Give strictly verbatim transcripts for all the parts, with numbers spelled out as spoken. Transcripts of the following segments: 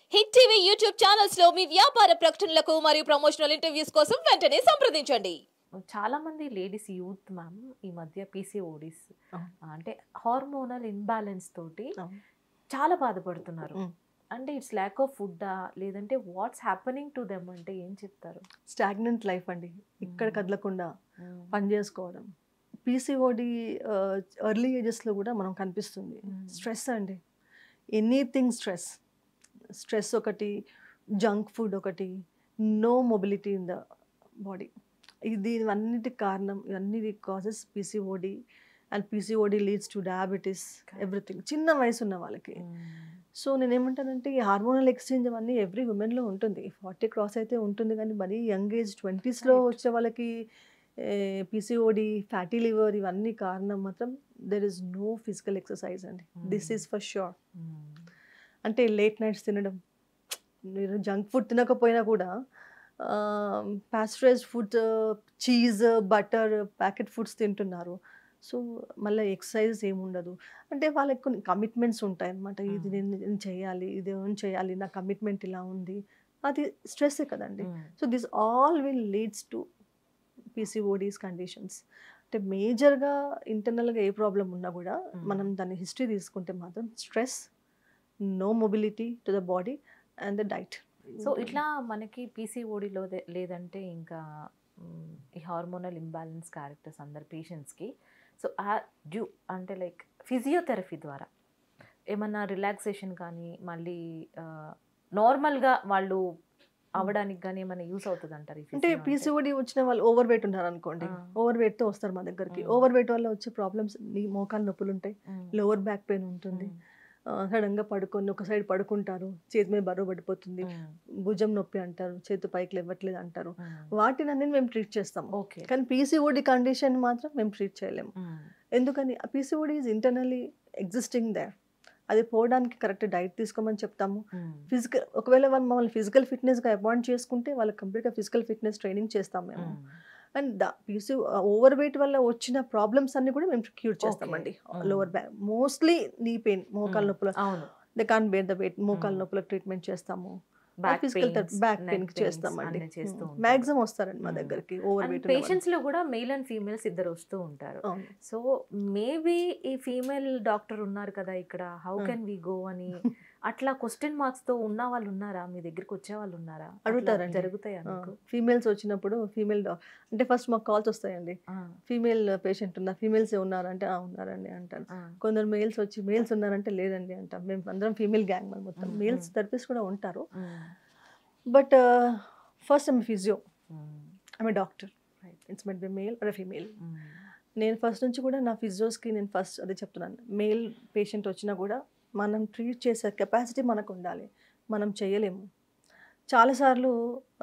Hit TV YouTube channels లో మీ వ్యాపార ప్రకటనలకు మరియు ప్రమోషనల్ ఇంటర్వ్యూస్ కోసం వెంటనే సంప్రదించండి. చాలా మంది లేడీస్ యూత్ మ్యామ్ ఈ మధ్య పీసీఓడిస్ అంటే హార్మోనల్ ఇంబ్యాలెన్స్ తోటి చాలా బాధపడుతున్నారు. అంటే ఇట్స్ ల్యాక్ ఆఫ్ ఫుడ్డా లేదంటే వాట్స్ హ్యాపెనింగ్ టు దెమ్ అంటే ఏం చెప్తారు? స్టాగ్నెంట్ లైఫ్ అండి, ఇక్కడ కదలకుండా పని చేసుకోవడం. పీసీఓడి ఎర్లీ ఏజెస్లో కూడా మనం కనిపిస్తుంది. స్ట్రెస్ అండి, ఎనీథింగ్ స్ట్రెస్ స్ట్రెస్ ఒకటి, జంక్ ఫుడ్ ఒకటి, no mobility in the body. ఇది అన్నిటికి కారణం, ఇవన్నీ causes PCOD. And PCOD leads to diabetes, everything చిన్న వయసు ఉన్న వాళ్ళకి. సో నేనేమంటానంటే ఈ హార్మోనల్ ఎక్స్చేంజ్ అవన్నీ ఎవ్రీ ఉమెన్లో ఉంటుంది. ఫార్టీ క్రాస్ అయితే ఉంటుంది, కానీ మరీ యంగ్ ఏజ్ ట్వంటీస్లో వచ్చే వాళ్ళకి పీసీఓడి, ఫ్యాటీ లివర్ ఇవన్నీ కారణం మాత్రం there is no physical exercise అండి. This is for sure. అంటే లేట్ నైట్స్ తినడం, మీరు జంక్ ఫుడ్ తినకపోయినా కూడా pasteurised food, cheese, butter, packet foods తింటున్నారు. సో మళ్ళీ ఎక్సర్సైజ్ ఏముండదు. అంటే వాళ్ళకి కొన్ని కమిట్మెంట్స్ ఉంటాయి అన్నమాట. ఇది నేను నేను చేయాలి, ఇది ఏం చేయాలి, నా కమిట్మెంట్ ఇలా ఉంది, అది స్ట్రెస్సే కదండి. So this all will leads to PCODs conditions. అంటే మేజర్గా ఇంటర్నల్గా ఏ ప్రాబ్లం ఉన్నా కూడా మనం దాని హిస్టరీ తీసుకుంటే మాత్రం stress, no mobility to the body and the diet. So ఇట్లా మనకి పీసీఓడిలో లేదంటే ఇంకా ఈ హార్మోనల్ ఇంబ్యాలెన్స్ క్యారెక్టర్స్ అందరు పేషెంట్స్కి సో డ్యూ అంటే లైక్ ఫిజియోథెరపీ ద్వారా ఏమన్నా రిలాక్సేషన్ కానీ మళ్ళీ నార్మల్గా వాళ్ళు అవ్వడానికి కానీ ఏమైనా యూస్ అవుతుంది అంటారు? అంటే పీసీఓడి వచ్చిన వాళ్ళు ఓవర్ వెయిట్ ఉన్నారు అనుకోండి, ఓవర్ వెయిట్తో వస్తారు మా దగ్గరికి. ఓవర్ వెయిట్ వల్ల వచ్చే ప్రాబ్లమ్స్, నీ మోకాలు నొప్పులు ఉంటాయి, లోవర్ బ్యాక్ పెయిన్ ఉంటుంది, సడన్గా పడుకొని ఒక సైడ్ పడుకుంటారు, చేతి మీద బరువు పడిపోతుంది, భుజం నొప్పి అంటారు, చేతి పైకి లేవట్లేదు అంటారు. వాటిని అన్ని మేము ట్రీట్ చేస్తాం. ఓకే, కానీ పీసీఓడి కండిషన్ మాత్రం మేము ట్రీట్ చేయలేము. ఎందుకని? PCOD is internally existing there. అది పోవడానికి కరెక్ట్ డైట్ తీసుకోమని చెప్తాము. ఫిజికల్ ఒకవేళ వాళ్ళు మమ్మల్ని ఫిజికల్ ఫిట్నెస్గా అపాయింట్ చేసుకుంటే వాళ్ళకి కంప్లీట్గా ఫిజికల్ ఫిట్నెస్ ట్రైనింగ్ చేస్తాం మేము. And the PC over weight వల్ల వచ్చిన ప్రాబ్లమ్స్ అన్ని కూడా మేము క్యూర్ చేస్తామండి. Lower back, mostly knee pain, మోకాల నొప్పులు, they can bear the weight, మోకాల నొప్పులకు ట్రీట్మెంట్ చేస్తాము. ఫిజికల్ బ్యాక్ పెయిన్ చేస్తామండి. మాక్సిమం వస్తారండి మా దగ్గరికి ఓవర్ వెయిట్ పేషెంట్స్ లో కూడా. మేల్ అండ్ ఫీమేల్స్ ఇద్దరు వస్తూ ఉంటారు. సో మేబీ ఈ ఫీమేల్ డాక్టర్ ఉన్నారు కదా ఇక్కడ, హౌ కెన్ వి గో అని అట్లా క్వశ్చన్ మార్క్స్ తో ఉన్న వాళ్ళు ఉన్నారా? మీ దగ్గరికి వచ్చే వాళ్ళు ఉన్నారా? అడుగుతారండి. జరుగుతాయా? ఫీమేల్స్ వచ్చినప్పుడు ఫీమేల్ అంటే ఫస్ట్ మాకు కాల్స్ వస్తాయండి, ఫీమేల్ పేషెంట్ ఉన్నా, ఫీమేల్స్ ఉన్నారంటే ఉన్నారండి అంటారు. కొందరు మేల్స్ వచ్చి మేల్స్ ఉన్నారంటే లేదండి అంటాం. మేము అందరం ఫీమేల్ గ్యాంగ్ మరి మొత్తం. మేల్స్ థెరపిస్ట్ కూడా ఉంటారు. But first I'm physio, I'm a doctor. It's might be male or female. నేను ఫస్ట్ నుంచి కూడా నా ఫిజియోస్కి నేను ఫస్ట్ అదే చెప్తున్నాను, మేల్ పేషెంట్ వచ్చినా కూడా మనం ట్రీట్ చేసే కెపాసిటీ మనకు ఉండాలి. మనం చేయలేము. చాలాసార్లు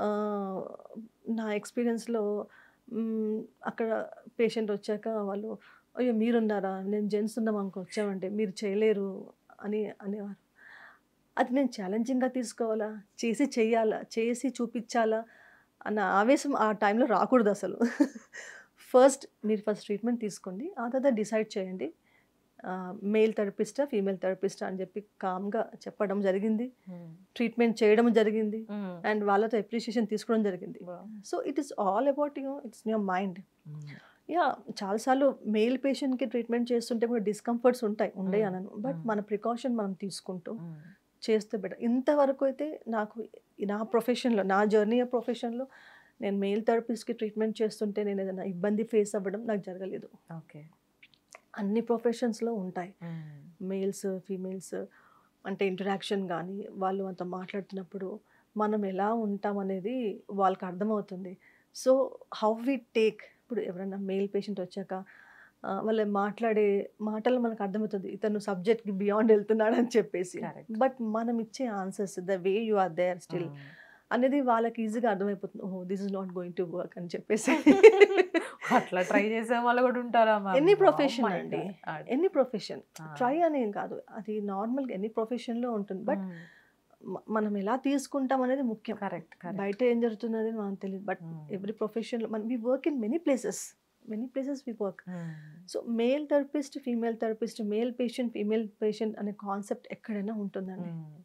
నా ఎక్స్పీరియన్స్లో అక్కడ పేషెంట్ వచ్చాక వాళ్ళు, అయ్యో మీరున్నారా, నేను జెంట్స్ ఉన్నాం అనుకో వచ్చామంటే మీరు చేయలేరు అని అనేవారు. అది నేను ఛాలెంజింగ్గా తీసుకోవాలా, చేసి చెయ్యాలా, చేసి చూపించాలా అన్న ఆవేశం ఆ టైంలో రాకూడదు అసలు. ఫస్ట్ మీరు ఫస్ట్ ట్రీట్మెంట్ తీసుకోండి, ఆ తర్వాత డిసైడ్ చేయండి మేల్ థెరపిస్టా ఫీమేల్ థెరపిస్టా అని చెప్పి కామ్గా చెప్పడం జరిగింది. ట్రీట్మెంట్ చేయడం జరిగింది అండ్ వాళ్ళతో అప్రిషియేషన్ తీసుకోవడం జరిగింది. So it is all about you, it's your mind. Yeah, చాలాసార్లు మేల్ పేషెంట్కి ట్రీట్మెంట్ చేస్తుంటే కూడా డిస్కంఫర్ట్స్ ఉంటాయి, ఉండే అనను. బట్ మన ప్రికాషన్ మనం తీసుకుంటూ చేస్తే బెటర్. ఇంతవరకు అయితే నాకు నా ప్రొఫెషన్లో, నా జర్నీ ప్రొఫెషన్లో నేను మేల్ థెరపిస్ట్కి ట్రీట్మెంట్ చేస్తుంటే నేను ఏదైనా ఇబ్బంది ఫేస్ అవ్వడం నాకు జరగలేదు. ఓకే, అన్ని ప్రొఫెషన్స్లో ఉంటాయి. మేల్స్ ఫీమేల్స్ అంటే ఇంటరాక్షన్ కానీ, వాళ్ళు అంత మాట్లాడుతున్నప్పుడు మనం ఎలా ఉంటాం అనేది వాళ్ళకి అర్థమవుతుంది. సో హౌ వి టేక్, ఇప్పుడు ఎవరైనా మేల్ పేషెంట్ వచ్చాక వాళ్ళు మాట్లాడే మాటలు మనకు అర్థమవుతుంది, ఇతను సబ్జెక్ట్కి బియాండ్ వెళ్తున్నాడు అని చెప్పేసి. బట్ మనం ఇచ్చే answers, the way you are there still అనేది వాళ్ళకి ఈజీగా అర్థమైపోతుంది. ఓహో this is not going to work అని చెప్పేసి. అట్లా ట్రై చేసే వాళ్ళు కూడా ఉంటారా? ఎనీ ప్రొఫెషన్ అండి, ఎనీ ప్రొఫెషన్ ట్రై అనేం కాదు, అది నార్మల్గా ఎనీ ప్రొఫెషన్లో ఉంటుంది. బట్ మనం ఎలా తీసుకుంటాం అనేది ముఖ్యం. కరెక్ట్, బయట ఏం జరుగుతుంది అనేది మనకు తెలియదు. బట్ ఎవ్రీ ప్రొఫెషన్లో మనం we work in many places, many places we work. So male therapist, female therapist, male patient, female patient అనే కాన్సెప్ట్ ఎక్కడైనా ఉంటుందండి.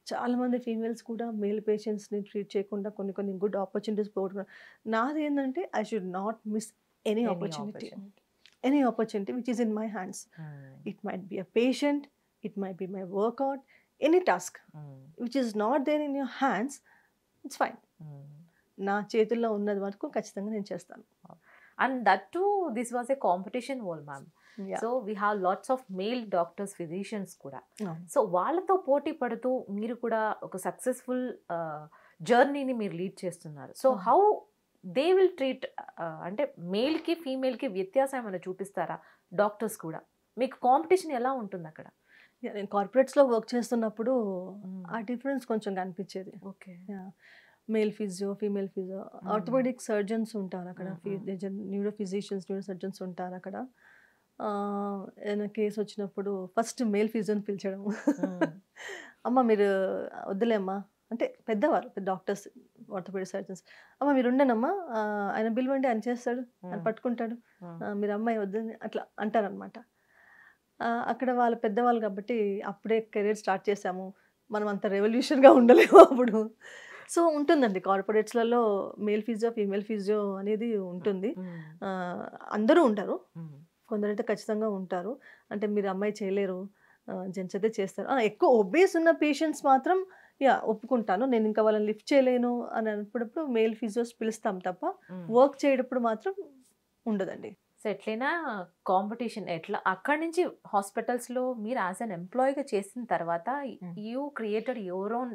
చాలామంది ఫీమేల్స్ కూడా మేల్ పేషెంట్స్ని ట్రీట్ చేయకుండా కొన్ని కొన్ని గుడ్ ఆపర్చునిటీస్ పోగొట్టుకున్నారు. నాది ఏంటంటే I should not miss any opportunity any opportunity which is in my hands. It might be a patient, it might be my workout, any task which is not there in your hands, it's fine. నా చేతుల్లో ఉన్నది వరకు ఖచ్చితంగా నేను చేస్తాను. And that to this was a competition world ma'am. So we have lots of male doctors, physicians కూడా. సో వాళ్ళతో పోటీ పడుతూ మీరు కూడా ఒక సక్సెస్ఫుల్ జర్నీని మీరు లీడ్ చేస్తున్నారు. So how they will treat, అంటే మేల్కి ఫీమేల్కి వ్యత్యాసం ఏమైనా చూపిస్తారా డాక్టర్స్ కూడా? మీకు కాంపిటీషన్ ఎలా ఉంటుంది అక్కడ? నేను కార్పొరేట్స్లో వర్క్ చేస్తున్నప్పుడు ఆ డిఫరెన్స్ కొంచెం కనిపించేది. Okay, male physio, female physio, orthopaedic surgeons ఉంటారు అక్కడ, న్యూరో ఫిజిషియన్స్, న్యూరో సర్జన్స్ ఉంటారు అక్కడ. ఏదైనా కేసు వచ్చినప్పుడు ఫస్ట్ మేల్ ఫిజియోని పిలిచడం, అమ్మ మీరు వద్దులేమ్మా అంటే పెద్దవారు డాక్టర్స్, ఆర్థోపెడిక్ సర్జన్స్, అమ్మ మీరు ఉండనమ్మా ఆయన పిలవండి ఆయన చేస్తాడు, ఆయన పట్టుకుంటాడు, మీరు అమ్మాయి వద్దని అట్లా అంటారనమాట. అక్కడ వాళ్ళ పెద్దవాళ్ళు కాబట్టి అప్పుడే కెరీర్ స్టార్ట్ చేసాము, మనం అంత రెవల్యూషన్గా ఉండలేము అప్పుడు. సో ఉంటుందండి కార్పొరేట్స్లలో మేల్ ఫిజియో, ఫీమేల్ ఫిజియో అనేది ఉంటుంది. అందరూ ఉంటారు, కొందరైతే ఖచ్చితంగా ఉంటారు. అంటే మీరు అమ్మాయి చేయలేరు, జెంట్స్ అయితే చేస్తారు. ఎక్కువ ఒబేస్ ఉన్న పేషెంట్స్ మాత్రం యా ఒప్పుకుంటాను, నేను ఇంకా వాళ్ళని లిఫ్ట్ చేయలేను అని అన్నప్పుడు మేల్ ఫిజియోస్ పిలుస్తాం తప్ప వర్క్ చేయడప్పుడు మాత్రం ఉండదండి. సో ఎట్లయినా కాంపిటీషన్ ఎట్లా అక్కడి నుంచి హాస్పిటల్స్లో మీరు యాజ్ అన్ ఎంప్లాయీగా చేసిన తర్వాత you created your own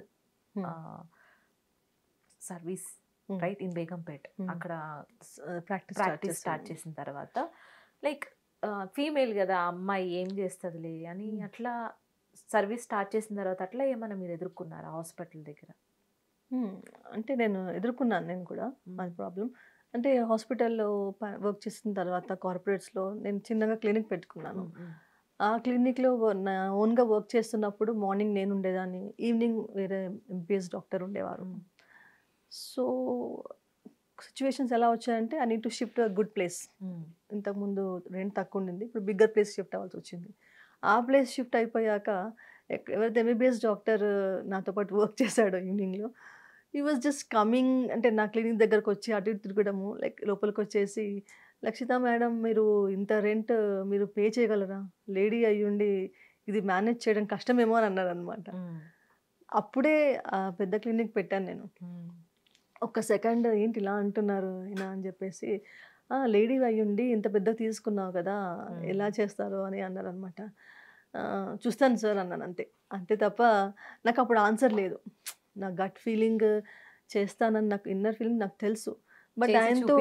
service right in Begumpet. అక్కడ ప్రాక్టీస్ ప్రాక్టీస్ స్టార్ట్ చేసిన తర్వాత లైక్ ఫీమేల్ కదా అమ్మాయి ఏం చేస్తుందిలే అని అట్లా సర్వీస్ స్టార్ట్ చేసిన తర్వాత అట్లా ఏమైనా మీరు ఎదుర్కొన్నారా హాస్పిటల్ దగ్గర? అంటే నేను ఎదుర్కొన్నాను నేను కూడా అది ప్రాబ్లం. అంటే హాస్పిటల్లో వర్క్ చేసిన తర్వాత కార్పొరేట్స్లో నేను చిన్నగా క్లినిక్ పెట్టుకున్నాను. ఆ క్లినిక్లో నా ఓన్గా వర్క్ చేస్తున్నప్పుడు మార్నింగ్ నేను ఉండేదాన్ని, ఈవినింగ్ వేరే ఎంపీఎస్ డాక్టర్ ఉండేవారు. సో సిచ్యువేషన్స్ ఎలా వచ్చాయంటే I need to shift a good place. ఇంతకుముందు రెంట్ తక్కువ ఉండింది, ఇప్పుడు బిగ్గర్ ప్లేస్ షిఫ్ట్ అవ్వాల్సి వచ్చింది. ఆ ప్లేస్ షిఫ్ట్ అయిపోయాక ఎవరైతే ఎంబీబీఎస్ డాక్టర్ నాతో పాటు వర్క్ చేశాడో ఈవినింగ్లో, ఈ వాజ్ జస్ట్ కమింగ్, అంటే నా క్లినిక్ దగ్గరకు వచ్చి అటు ఇటు తిరగడము, లైక్ లోపలికి వచ్చేసి లక్షిత మేడం మీరు ఇంత రెంట్ మీరు పే చేయగలరా, లేడీ అయ్యుండి ఇది మేనేజ్ చేయడం కష్టమేమో అని అన్నారు అనమాట. అప్పుడే పెద్ద క్లినిక్ పెట్టాను నేను. ఒక్క సెకండ్ ఏంటి ఇలా అంటున్నారు అయినా అని చెప్పేసి, లేడీ అయ్యుండి ఇంత పెద్ద తీసుకున్నావు కదా ఎలా చేస్తారు అని అన్నారు అనమాట. చూస్తాను సార్ అన్నాను, అంతే అంతే తప్ప నాకు అప్పుడు ఆన్సర్ లేదు. నా గట్ ఫీలింగ్ చేస్తానని నాకు ఇన్నర్ ఫీలింగ్ నాకు తెలుసు. బట్ ఆయనతో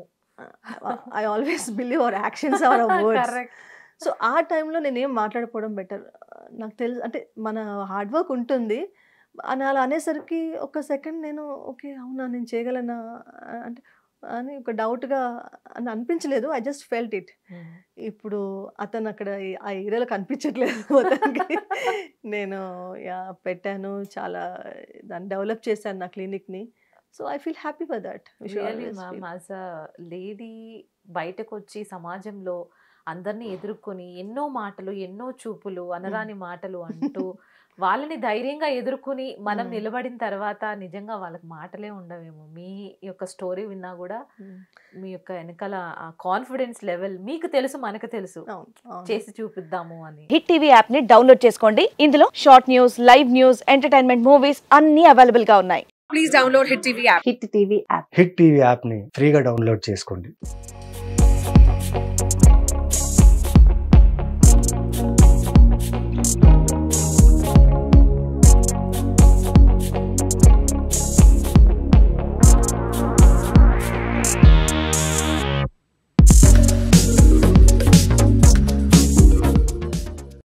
I always believe our actions our words. So ఆ టైంలో నేనేం మాట్లాడుకోవడం బెటర్, నాకు తెలుసు అంటే మన హార్డ్ వర్క్ ఉంటుంది అని అలా అనేసరికి ఒక సెకండ్ నేను ఓకే అవునా నేను చేయగలనా అంటే అని ఒక డౌట్గా అని అనిపించలేదు. I just felt it. ఇప్పుడు అతను అక్కడ ఆ ఏరియాలో కనిపించట్లేదు అతనికి. నేను యా పెట్టాను, చాలా దాన్ని డెవలప్ చేశాను నా క్లినిక్ని. So I feel happy for that. As a lady బయటకు వచ్చి సమాజంలో అందరినీ ఎదుర్కొని ఎన్నో మాటలు, ఎన్నో చూపులు, అనరాని మాటలు అంటూ వాళ్ళని ధైర్యంగా ఎదుర్కొని మనం నిలబడిన తర్వాత నిజంగా వాళ్ళకి మాటలే ఉండవేమో. మీ యొక్క స్టోరీ విన్నా కూడా మీ యొక్క వెనకాల కాన్ఫిడెన్స్ లెవెల్ మీకు తెలుసు, మనకు తెలుసు, చేసి చూపిద్దాము అని. హిట్ టీవీ యాప్ ని డౌన్లోడ్ చేసుకోండి. ఇందులో short news, live news, entertainment movies అన్ని అవైలబుల్ గా ఉన్నాయి. Please download Hit TV app. Hit TV app Hit TV app ని ఫ్రీగా డౌన్లోడ్ చేసుకోండి.